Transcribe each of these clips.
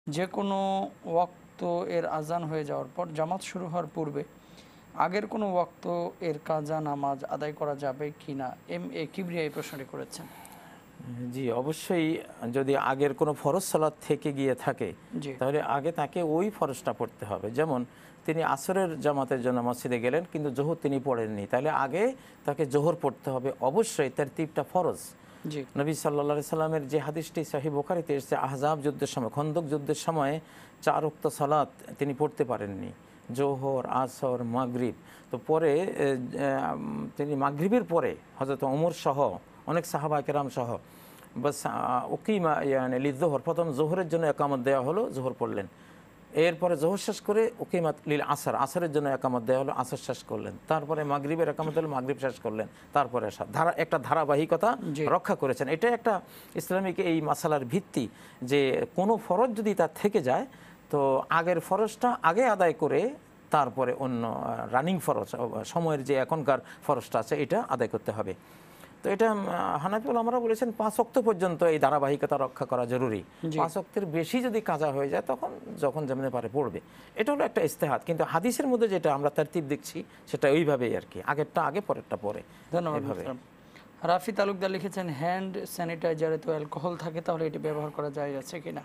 যে কোনো ওয়াক্ত এর আজান হয়ে যাওয়ার পর জামাত শুরু হওয়ার পূর্বে আগের কোনো ওয়াক্ত এর কাজা নামাজ আদায় করা যাবে কি না, এম.এ. কিবরিয়া এই প্রশ্নটি করেছেন। জি, অবশ্যই যদি আগের কোনো ফরজ সালাত থেকে গিয়ে থাকে তাহলে আগে তাকে ওই ফরজটা পড়তে হবে। যেমন তিনি আসরের জামাতের জন্য মসজিদে গেলেন কিন্তু জোহর তিনি পড়েননি, তাহলে আগে তাকে জোহর পড়তে হবে। অবশ্যই তারতিবটা ফরজ। নবী সাল্লাল্লাহু আলাইহি সাল্লামের যে হাদিসটি সহিহ বুখারীতে এসেছে, আহজাব যুদ্ধের সময়, খন্দক যুদ্ধের সময় 4 ওয়াক্ত সালাত তিনি পড়তে পারেননি, জোহর, আসর, মাগরিব। তো পরে তিনি মাগরিবের পরে হযরত ওমর সহ অনেক সাহাবা কেরাম সহ বাস উকিমা ইয়ানি লিযোহর, প্রথম জোহরের জন্য একামত দেওয়া হলো, জোহর পড়লেন। এরপরে জোহর শেষ করে উকিমাত লিল আসর, আসরের জন্য একামত দেওয়া হলো, আসর শেষ করলেন। তারপরে মাগরিবের একামত হলো, মাগরিব শেষ করলেন। তারপরে একটা ধারাবাহিকতা রক্ষা করেছেন। এটা একটা ইসলামিক এই মাসালার ভিত্তি, যে কোনো ফরজ যদি তার থেকে যায় তো আগের ফরজটা আগে আদায় করে তারপরে অন্য রানিং ফরজ, সময়ের যে এখনকার ফরজটা আছে এটা আদায় করতে হবে। তো এটা হানাফি ওলামারা বলেছেন 5 ওয়াক্ত পর্যন্ত এই ধারাবাহিকতা রক্ষা করা জরুরি। 5 ওয়াক্তের বেশি যদি কাজা হয়ে যায় তখন যখন যেমন পারে পড়বে। এটা হলো একটা ইস্তেহাদ, কিন্তু হাদিসের মধ্যে যেটা আমরা তারতিব দেখছি সেটা ওইভাবেই আর কি, আগেরটা আগে পরেরটা পরে। ধন্যবাদ। রাফি তালুকদার লিখেছেন, হ্যান্ড স্যানিটাইজারে তো অ্যালকোহল থাকে, তাহলে এটি ব্যবহার করা যায় আছে কিনা?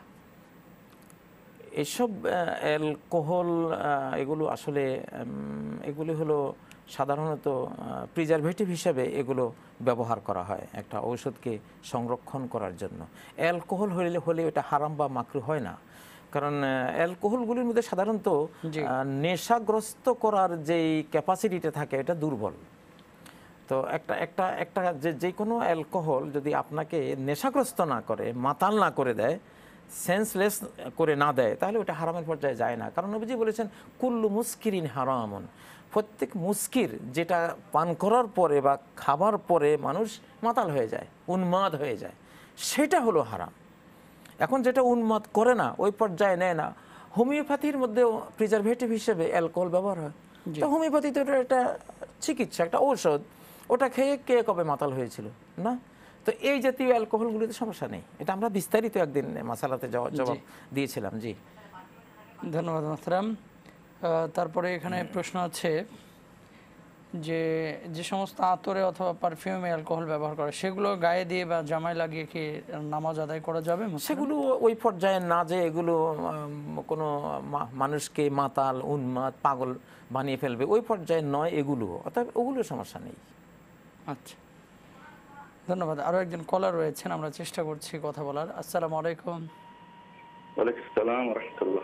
এসব অ্যালকোহল এগুলো আসলে এগুলি হলো সাধারণত প্রিজারভেটিভ হিসেবে এগুলো ব্যবহার করা হয় একটা ঔষধকে সংরক্ষণ করার জন্য। অ্যালকোহল হলে এটা হারাম বা মাকরুহ হয় না, কারণ অ্যালকোহলগুলির মধ্যে সাধারণত নেশাগ্রস্ত করার যেই ক্যাপাসিটিটা থাকে এটা দুর্বল। তো একটা যে কোনো অ্যালকোহল যদি আপনাকে নেশাগ্রস্ত না করে, মাতাল না করে দেয়, সেন্সলেস করে না দেয়, তাহলে ওটা হারামের পর্যায়ে যায় না। কারণ নবীজি বলেছেন কুল্লু মুস্কিরিন হারামুন, প্রত্যেক মুস্কির যেটা পান করার পরে বা খাবার পরে মানুষ মাতাল হয়ে যায়, উন্মাদ হয়ে যায়, সেটা হলো হারাম। এখন যেটা উন্মাদ করে না, ওই পর্যায়ে নেয় না। হোমিওপ্যাথির মধ্যেও প্রিজারভেটিভ হিসেবে অ্যালকোহল ব্যবহার হয়। তো হোমিওপ্যাথিতে এটা চিকিৎসা, একটা ঔষধ, ওটা খেয়ে কে কবে মাতাল হয়েছিল না? তো এই জাতীয় অ্যালকোহলগুলিতে সমস্যা নেই। এটা আমরা বিস্তারিত একদিন মাসালাতে জবাব দিয়েছিলাম। জি, ধন্যবাদ মোহতারাম। তারপরে এখানে প্রশ্ন আছে যে যে সমস্ত আতরে অথবা পারফিউমে অ্যালকোহল ব্যবহার করে সেগুলো গায়ে দিয়ে বা জামায় লাগিয়ে কি নামাজ আদায় করা যাবে? সেগুলো ওই পর্যায়ে না, যে এগুলো কোনো মানুষকে মাতাল, উন্মাদ, পাগল বানিয়ে ফেলবে, ওই পর্যায়ে নয় এগুলো, অর্থাৎ ওগুলো সমস্যা নেই। আচ্ছা, ধন্যবাদ। আরো একজন কলার রয়েছেন, আমরা চেষ্টা করছি কথা বলার। আসসালামু আলাইকুম। ওয়ালাইকুম আসসালাম ওয়া রাহমাতুল্লাহ।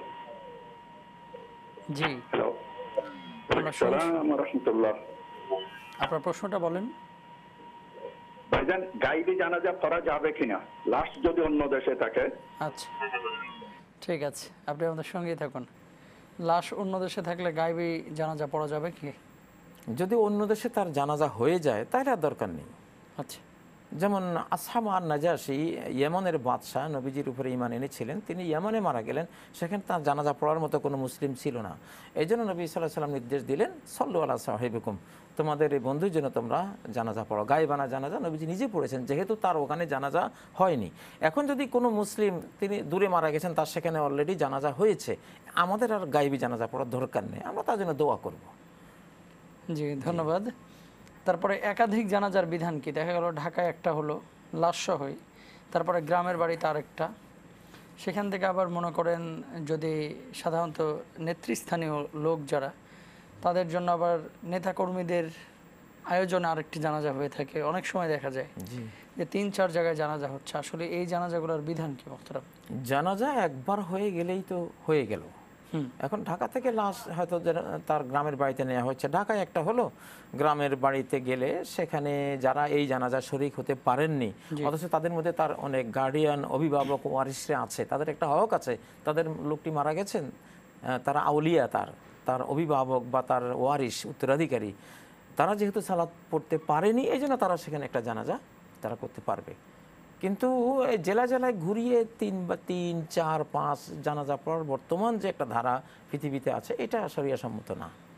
জি, হ্যালো। আসসালামু ওয়া রাহমাতুল্লাহ। আপনার প্রশ্নটা বলেন। ভাইজান, গায়েবী জানাজা পড়া যাবে কিনা লাশ যদি অন্য দেশে থাকে? আচ্ছা, ঠিক আছে, আপনি আমাদের সঙ্গেই থাকুন। লাশ অন্য দেশে থাকলে গায়েবী জানাজা পড়া যাবে কি? যদি অন্য দেশে তার জানাজা হয়ে যায় তাহলে আর দরকার নেই। আচ্ছা, যেমন আসহাব আন-নাজাশী, ইয়েমনের বাদশাহ, নবীজির উপরে ঈমান এনেছিলেন, তিনি ইয়েমনে মারা গেলেন, সেখানে তার জানাজা পড়ার মতো কোনো মুসলিম ছিল না। এই জন্য নবী সাল্লাল্লাহু আলাইহি ওয়াসাল্লাম নির্দেশ দিলেন, সল্লু আলা সাহিবিকুম, তোমাদের এই বন্ধুর জন্য তোমরা জানাজা পড়ো। গায়েবানা জানাজা নবীজি নিজে পড়েছেন, যেহেতু তার ওখানে জানাজা হয়নি। এখন যদি কোনো মুসলিম, তিনি দূরে মারা গেছেন, তার সেখানে অলরেডি জানাজা হয়েছে, আমাদের আর গায়েবী জানাজা পড়ার দরকার নেই, আমরা তার জন্য দোয়া করব। জি, ধন্যবাদ। তারপরে একাধিক জানাজার বিধান কি? দেখা গেল ঢাকায় একটা হলো লাশসহই, তারপরে গ্রামের বাড়িতে আরেকটা, সেখান থেকে আবার মনে করেন যদি সাধারণত নেতৃস্থানীয় লোক যারা, তাদের জন্য আবার নেতাকর্মীদের আয়োজনে আরেকটি জানাজা হয়ে থাকে। অনেক সময় দেখা যায় যে 3-4 জায়গায় জানাজা হচ্ছে। আসলে এই জানাজাগুলোর বিধান কি মোহতারাম? জানাজা একবার হয়ে গেলেই তো হয়ে গেল। এখন ঢাকা থেকে লাশ হয়তো তার গ্রামের বাড়িতে নেওয়া হচ্ছে, ঢাকায় একটা হলো, গ্রামের বাড়িতে গেলে সেখানে যারা এই জানাজা শরীক হতে পারেননি, অথচ তাদের মধ্যে তার অনেক গার্ডিয়ান, অভিভাবক, ওয়ারিসরা আছে, তাদের একটা হক আছে, তাদের লোকটি মারা গেছেন, তারা আউলিয়া, তার অভিভাবক বা তার ওয়ারিস, উত্তরাধিকারী, তারা যেহেতু সালাত পড়তে পারেনি, এই জন্য তারা সেখানে একটা জানাজা তারা করতে পারবে। কিন্তু জেলা জেলায় ঘুরিয়ে 3 বা 3, 4, 5 জানাজা পড়ার বর্তমান যে একটা ধারা পৃথিবীতে আছে, এটা শরিয়া সম্মত না।